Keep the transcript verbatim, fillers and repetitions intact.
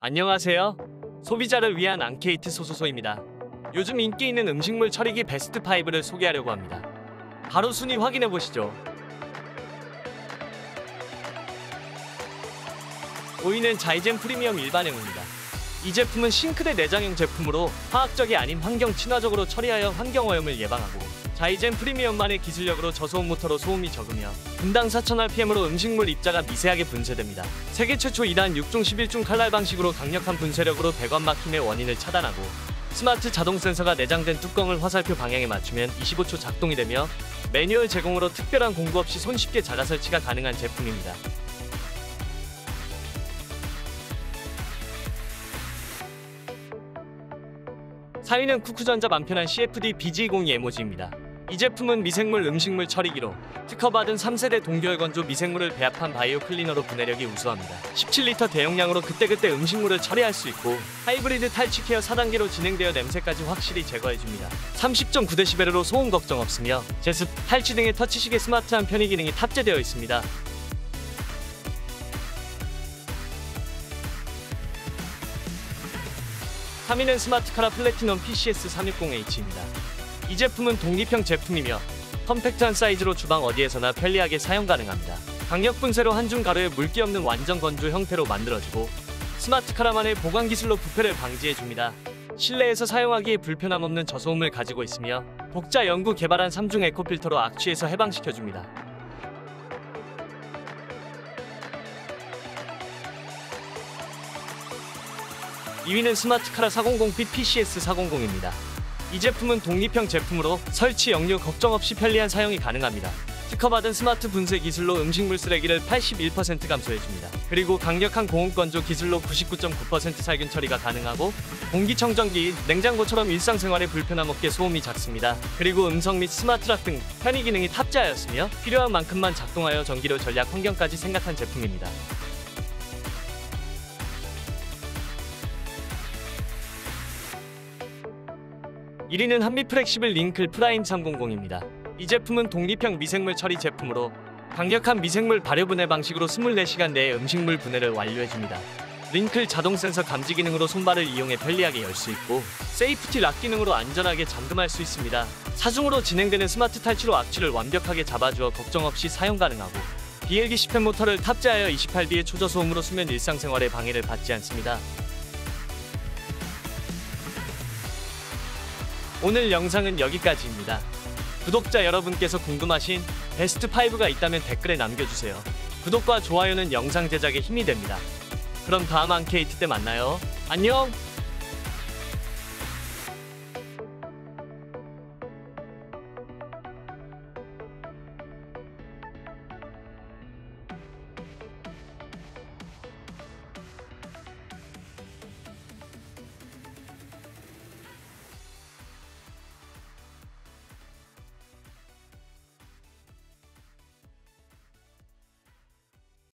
안녕하세요. 소비자를 위한 앙케이트 소소소입니다. 요즘 인기 있는 음식물 처리기 베스트 파이브를 소개하려고 합니다. 바로 순위 확인해 보시죠. 오 위는 자이젠 프리미엄 일반형입니다. 이 제품은 싱크대 내장형 제품으로 화학적이 아닌 환경 친화적으로 처리하여 환경오염을 예방하고, 자이젠 프리미엄만의 기술력으로 저소음 모터로 소음이 적으며 분당 사천 알피엠으로 음식물 입자가 미세하게 분쇄됩니다. 세계 최초 이 단 육 중 십일 중 칼날 방식으로 강력한 분쇄력으로 배관 막힘의 원인을 차단하고, 스마트 자동 센서가 내장된 뚜껑을 화살표 방향에 맞추면 이십오 초 작동이 되며, 매뉴얼 제공으로 특별한 공구 없이 손쉽게 자가 설치가 가능한 제품입니다. 사 위는 쿠쿠전자 만편한 씨에프디 비지 이백이 에모지입니다. 이 제품은 미생물 음식물 처리기로 특허받은 삼 세대 동결 건조 미생물을 배합한 바이오 클리너로 분해력이 우수합니다. 십칠 리터 대용량으로 그때그때 음식물을 처리할 수 있고, 하이브리드 탈취 케어 사 단계로 진행되어 냄새까지 확실히 제거해줍니다. 삼십 점 구 데시벨으로 소음 걱정 없으며 제습, 탈취 등의 터치식의 스마트한 편의 기능이 탑재되어 있습니다. 삼 위는 스마트카라 플래티넘 피씨에스 삼백육십 에이치입니다. 이 제품은 독립형 제품이며 컴팩트한 사이즈로 주방 어디에서나 편리하게 사용 가능합니다. 강력 분쇄로 한중 가루에 물기 없는 완전 건조 형태로 만들어지고, 스마트카라만의 보관 기술로 부패를 방지해줍니다. 실내에서 사용하기에 불편함 없는 저소음을 가지고 있으며 독자 연구 개발한 삼 중 에코필터로 악취에서 해방시켜줍니다. 이 위는 스마트카라 사백십 핏 피씨에스 사백입니다. 이 제품은 독립형 제품으로 설치 역류 걱정 없이 편리한 사용이 가능합니다. 특허받은 스마트 분쇄 기술로 음식물 쓰레기를 팔십일 퍼센트 감소해줍니다. 그리고 강력한 고온 건조 기술로 구십구 점 구 퍼센트 살균 처리가 가능하고, 공기청정기, 냉장고처럼 일상생활에 불편함 없게 소음이 작습니다. 그리고 음성 및 스마트락 등 편의 기능이 탑재하였으며 필요한 만큼만 작동하여 전기료 전략 환경까지 생각한 제품입니다. 일 위는 한미 프렉시블 링클 프라임 삼백입니다. 이 제품은 독립형 미생물 처리 제품으로 강력한 미생물 발효 분해 방식으로 이십사 시간 내에 음식물 분해를 완료해줍니다. 링클 자동 센서 감지 기능으로 손발을 이용해 편리하게 열 수 있고, 세이프티 락 기능으로 안전하게 잠금할 수 있습니다. 사중으로 진행되는 스마트 탈취로 악취를 완벽하게 잡아주어 걱정 없이 사용 가능하고, 비엘기 십 펜 모터를 탑재하여 이십팔 비의 초저소음으로 수면 일상생활에 방해를 받지 않습니다. 오늘 영상은 여기까지입니다. 구독자 여러분께서 궁금하신 베스트 파이브가 있다면 댓글에 남겨주세요. 구독과 좋아요는 영상 제작에 힘이 됩니다. 그럼 다음 앙케이트 때 만나요. 안녕!